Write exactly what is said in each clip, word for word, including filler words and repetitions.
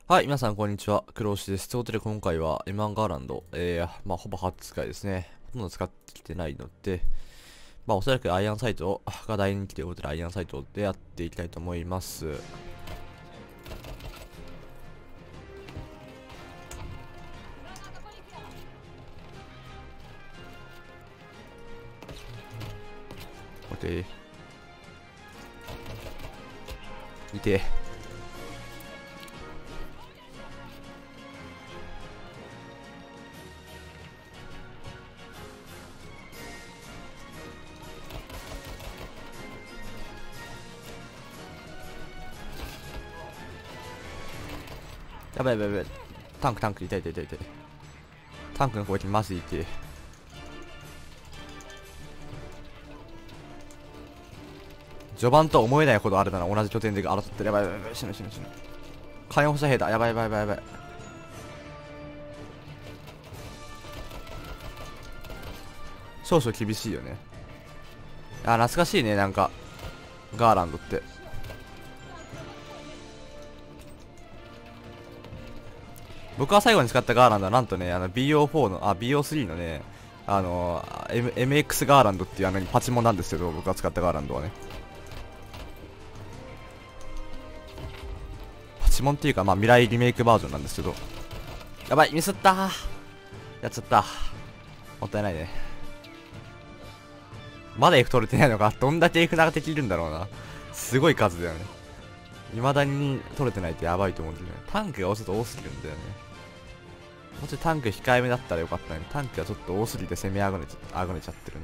はい、皆さんこんにちは。黒牛です。ということで今回は エムワン ガーランド、えー、まあほぼ初使いですね。ほとんど使ってきてないので、まあおそらくアイアンサイトが大人気ということでアイアンサイトでやっていきたいと思います。OK。いて。やばいやばいやばい。タンクタンク、痛い痛い痛い痛い。タンクの攻撃マジで痛い。序盤とは思えないほどあれだな。同じ拠点で争ってる。やばいやばいやばい。死ぬ死ぬ死ぬ。火炎放射兵だ。やばいやばいやばいやばい。少々厳しいよね。あ、懐かしいね、なんか。ガーランドって。僕が最後に使ったガーランドはなんとね、あの ビーオーフォー の、あ、ビーオースリー のね、あの、M、エムエックス ガーランドっていうあのパチモンなんですけど、僕が使ったガーランドはね。パチモンっていうか、まあ未来リメイクバージョンなんですけど。やばい、ミスったー。やっちゃった。もったいないね。まだ F 取れてないのか。どんだけ F 長できるんだろうな。すごい数だよね。未だに取れてないってやばいと思うんだよね。タンクがちょっと多すぎるんだよね。もうちょいタンク控えめだったらよかったのに、タンクがちょっと多すぎて攻めあぐねちゃ、あぐねちゃってるね。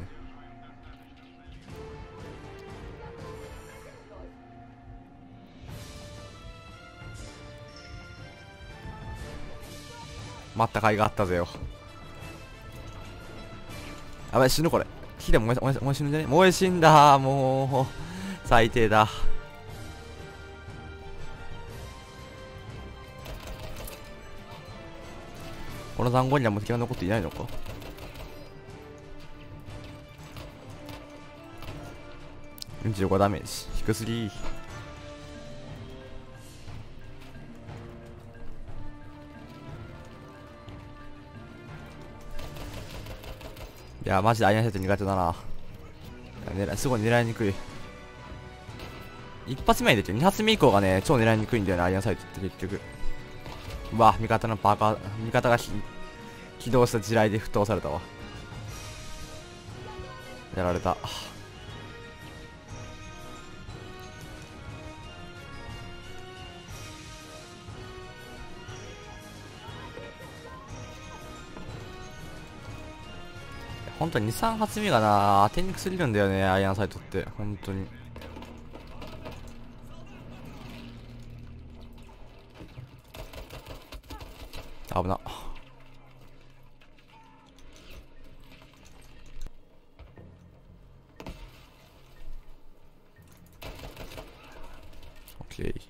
待った甲斐があったぜよ。やばい、死ぬこれ。火で燃え、燃え、燃え死ぬんじゃね。燃え死んだー、もう。最低だ。この残酷にはもう敵が残っていないのか。よんじゅうごダメージ。低すぎ。いや、マジでアイアンセット苦手だな。狙い、すごい狙いにくい。一発目に出てる。二発目以降がね、超狙いにくいんだよね、アイアンサイトって結局。うわ、味方のパーカー、味方が起動した地雷で沸騰されたわ。やられた。本当にに、さん発目がな、当てにくすぎるんだよね、アイアンサイトって。本当に。危な。オッケー。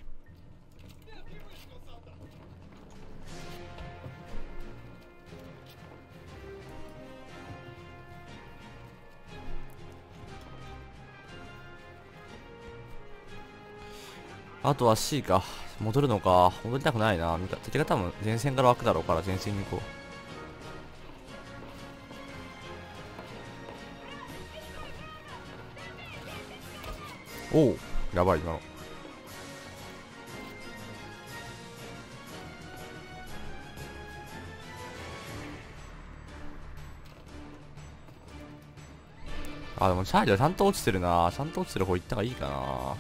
あとは C か。戻るのか。戻りたくないな。敵が多分前線から湧くだろうから前線に行こう。おお、やばい今の。あ、でもチャーリーはちゃんと落ちてるな。ちゃんと落ちてる方行った方がいいかな。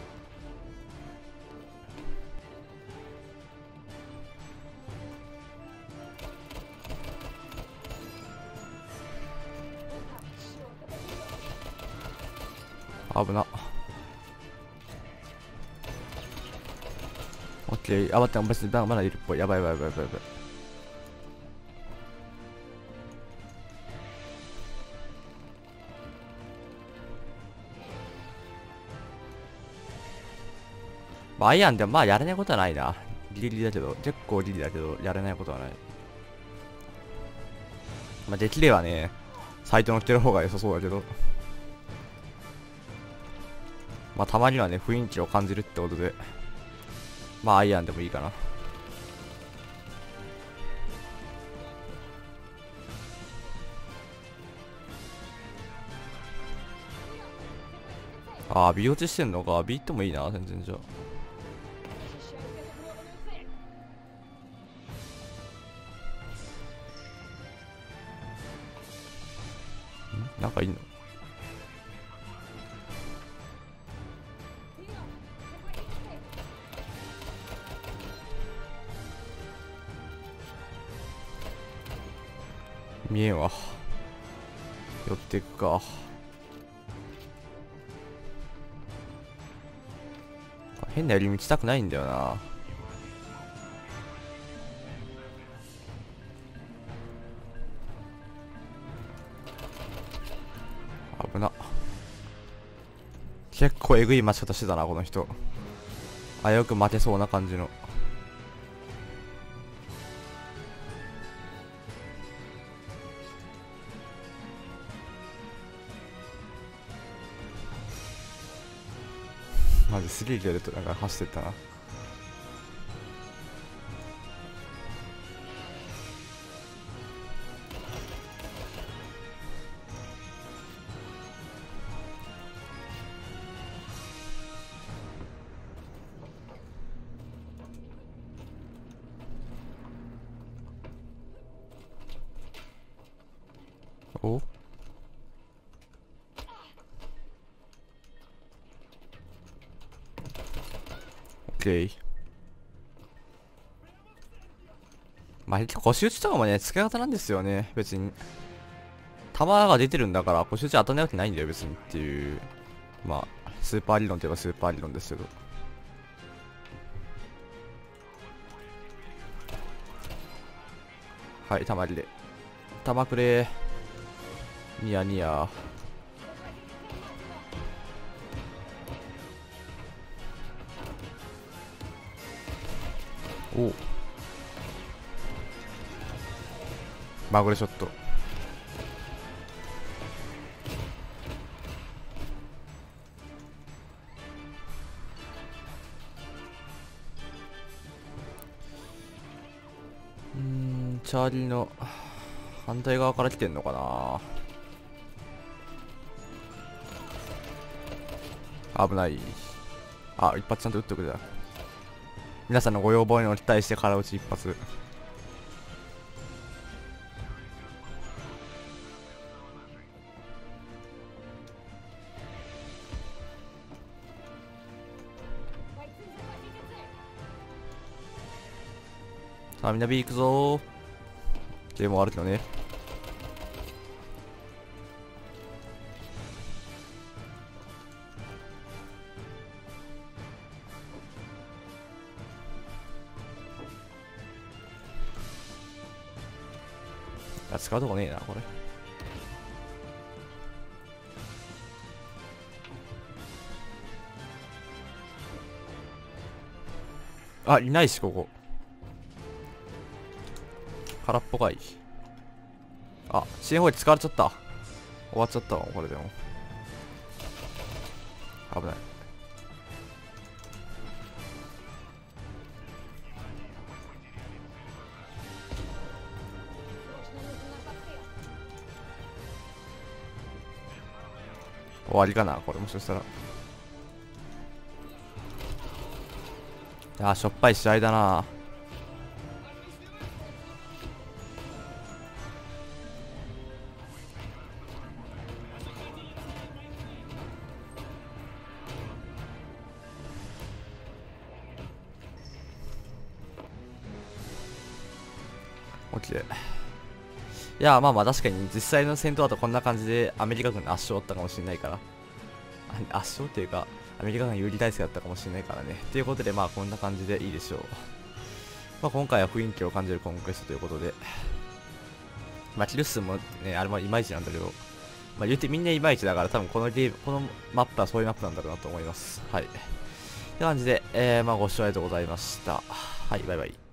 危な。オッケー。あ、待って、別にまだいるっぽい。やばいやばいやばいやばいやばい。まあ、アイアンでもまあやれないことはないな。ギリギリだけど、結構ギリだけど、やれないことはない。まあ、できればね、サイト乗ってる方が良さそうだけど。まあ、たまにはね、雰囲気を感じるってことで、まあ、アイアンでもいいかな。 ああ、B 落ちしてんのか。B ってもいいな、全然じゃあ。んなんかいんの？見えんわ。寄っていくか。変な寄り道したくないんだよな。危な。結構えぐい待ち方してたな、この人。危うく負けそうな感じの。マジすげえ勢いでなんか走ってったな。おオッケー。まあ、結構腰打ちとかもね、使い方なんですよね、別に。弾が出てるんだから、腰打ち当たんないわけないんだよ、別にっていう。まあ、スーパー理論といえばスーパー理論ですけど。はい、たまりで。弾くれー。ニヤニヤ。おう。マグレショット。うーん、チャーリーの反対側から来てんのかな。危ない。あ、一発ちゃんと撃っとくじゃ。皆さんのご要望にお期待して空打ち一発。さあみんな B 行くぞー。ゲーム終わるけどね。あ、使うとこねえなこれ。あ、いないしここ空っぽかい。あ、支援砲使われちゃった。終わっちゃったわ、これでも。危ない。終わりかな、これもしかしたら。いやー、しょっぱい試合だな。オッケー。いや、まあまあ確かに実際の戦闘だとこんな感じでアメリカ軍の圧勝だったかもしれないから。圧勝っていうか、アメリカ軍有利体制だったかもしれないからね。ということで、まあこんな感じでいいでしょう。まあ今回は雰囲気を感じるコンクエストということで。まあキル数もね、あれもいまいちなんだけど、まあ言うてみんないまいちだから多分このゲーム、このマップはそういうマップなんだろうなと思います。はい。って感じで、えー、まあご視聴ありがとうございました。はい、バイバイ。